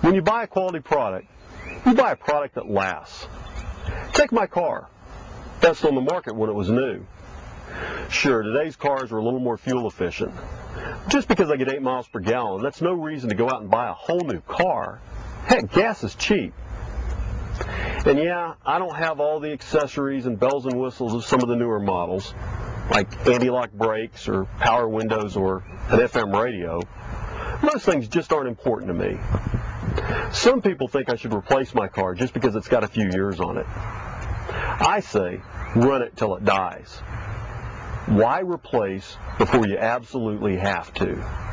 When you buy a quality product, you buy a product that lasts. Take my car. Best on the market when it was new. Sure, today's cars are a little more fuel efficient. Just because I get 8 miles per gallon, that's no reason to go out and buy a whole new car. Heck, gas is cheap. And yeah, I don't have all the accessories and bells and whistles of some of the newer models, like anti-lock brakes or power windows or an FM radio. Those things just aren't important to me. Some people think I should replace my car just because it's got a few years on it. I say, run it till it dies. Why replace before you absolutely have to?